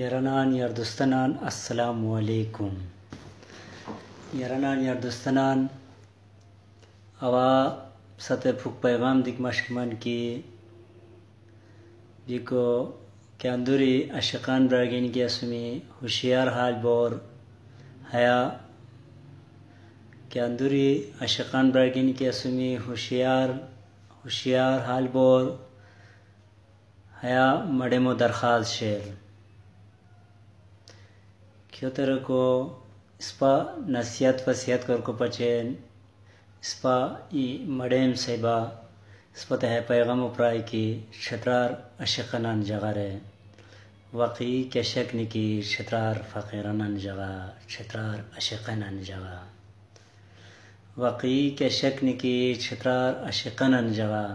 Yaranan yar dostanan assalamu alaikum. Yaranan yar dostanan awa sate fuk पैगाम दिक मशकमन की बिको क्यांदुरी अशकान ब्रागिन की असमी होशियार हाल बोर हया क्यांदुरी अशकान ब्रागिन की असमी होशियार हाल बोर हया मडेमो दरखास्त शेर क्यों तरह को इसपा नसीहत वसीहत कर को पचेन इसपा मडेम सेबा इसपा तह पैगाम उपराय की शतरार अशकनान जगारे वकी के शक्न की शतरार फ़कीरानन जगा शतरार अशकनान जगा वकी के शक्न की शतरार अशकनान जगा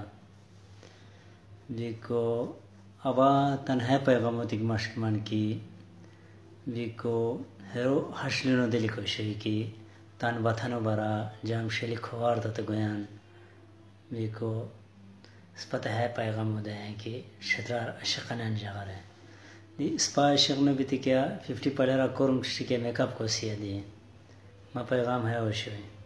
बिको अवा तनहा पैगाम दिक मशकमन की बिको हेरो हशलिनो दिली कोशिश की तान बथानो बरा जाम शली खोवार दत गोयान बिको स्पता है पैगाम होते हैं कि शतरार अशकनान जगा रहे स्पा अशकन भी क्या 50 पढ़ेरा कोरम के मेकअप को सिया दिए मा पैगाम है वशोई